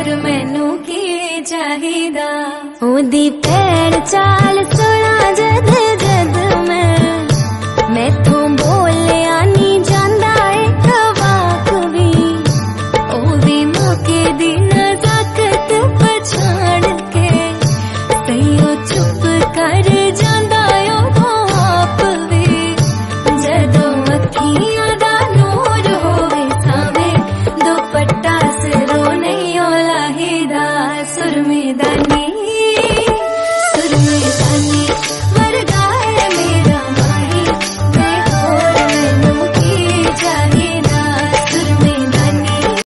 होर मैनू की चाहिदा। ओदी पैर चाल सुना जद जद मैथों बोलिया नी जांदा एक वाक भी। ओ भी मौके दी नज़ाकत पछाण के सईओ चुप कर जांदा ओ आप भी। जदों अखियां दा नूर होवे सावे दुपट्टा सिरों नहीं लाहीदा। सुरमे दा नी